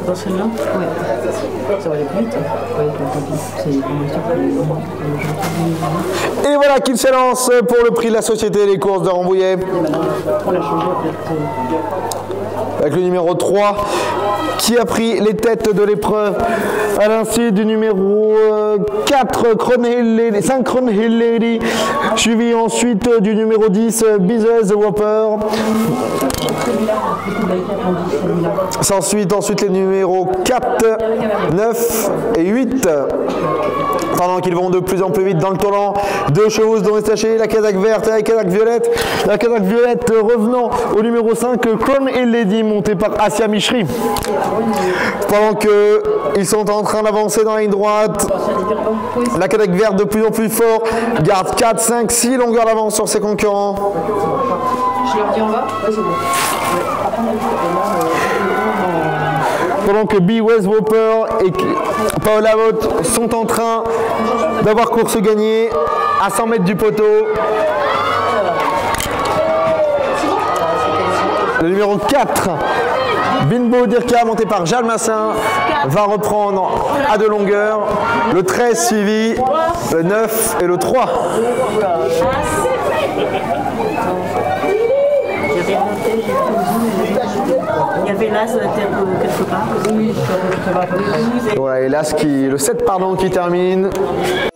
dans celle-là? Ouais. Ça va aller plus vite. Et voilà qu'il s'élance pour le prix de la Société des courses de Rambouillet. On l'a changé avec le numéro 3 qui a pris les têtes de l'épreuve à l'insu du numéro 4 5 Crownhill Lady, suivi ensuite du numéro 10 Business the Whopper. S'ensuite ensuite les numéros 4, 9 et 8. Pendant qu'ils vont de plus en plus vite dans le tournant, 2 chevaux dont est sachet, la Kazakh verte et la Kazakh violette. La Kazakh violette revenant au numéro 5, Crownhill Lady, montée par Asia Mishri. Pendant qu'ils sont en train d'avancer dans la ligne droite, la Kazakh verte de plus en plus fort garde 4, 5, 6 longueurs d'avance sur ses concurrents. Je leur dis en bas? Ouais, c'est bon. Pendant que B. West Whopper et Paola Vogt sont en train d'avoir course gagnée à 100 mètres du poteau. Le numéro 4, Binbo Dirka, monté par Jeanne Massin, va reprendre à 2 longueurs. Le 13 suivi, le 9 et le 3. Il y avait l'As quelque part. Voilà, et l'As le 7 pardon, qui termine.